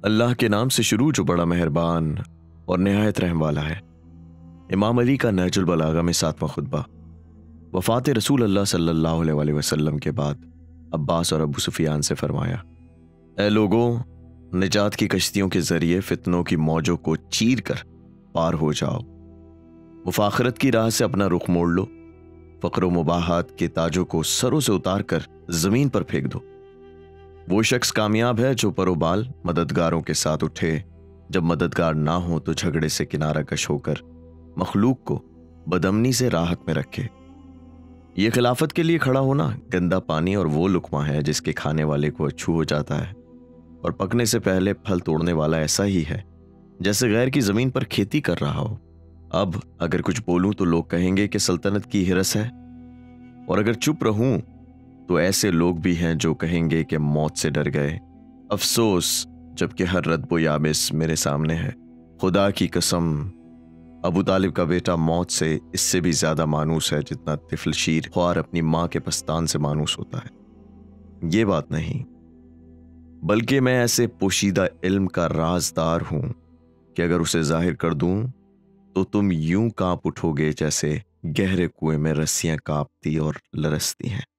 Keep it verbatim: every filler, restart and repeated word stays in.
اللہ کے نام سے شروع جو بڑا مہربان اور نہایت رحم والا ہے۔ امام علی کا نہج البلاغہ میں ساتواں خطبہ۔ وفات رسول اللہ صلی اللہ علیہ وآلہ وسلم کے بعد عباس اور ابو سفیان سے فرمایا، اے لوگوں، نجات کی کشتیوں کے ذریعے فتنوں کی موجوں کو چیر کر پار ہو جاؤ، مفاخرت کی راہ سے اپنا رخ موڑ لو، فقر و مباحات کے تاجوں کو سروں سے اتار کر زمین پر پھینک دو۔ وہ شخص کامیاب ہے جو پروبال مددگاروں کے ساتھ اٹھے، جب مددگار نہ ہو تو جھگڑے سے کنارہ کش ہو کر مخلوق کو بدامنی سے راحت میں رکھے۔ یہ خلافت کے لیے کھڑا ہونا گندا پانی اور وہ لقمہ ہے جس کے کھانے والے کو اچھو ہو جاتا ہے، اور پکنے سے پہلے پھل توڑنے والا ایسا ہی ہے جیسے غیر کی زمین پر کھیتی کر رہا ہو۔ اب اگر کچھ بولوں تو لوگ کہیں گے کہ سلطنت کی ہرس ہے، اور اگر چپ رہوں تو ایسے لوگ بھی ہیں جو کہیں گے کہ موت سے ڈر گئے۔ افسوس، جبکہ ہر رتب و یابس میرے سامنے ہے۔ خدا کی قسم، ابو طالب کا بیٹا موت سے اس سے بھی زیادہ مانوس ہے جتنا طفل شیر خوار اپنی ماں کے پستان سے مانوس ہوتا ہے۔ یہ بات نہیں، بلکہ میں ایسے پوشیدہ علم کا رازدار ہوں کہ اگر اسے ظاہر کر دوں تو تم یوں کانپ اٹھو گے جیسے گہرے کنویں میں رسیاں کانپتی اور لرزتی ہیں۔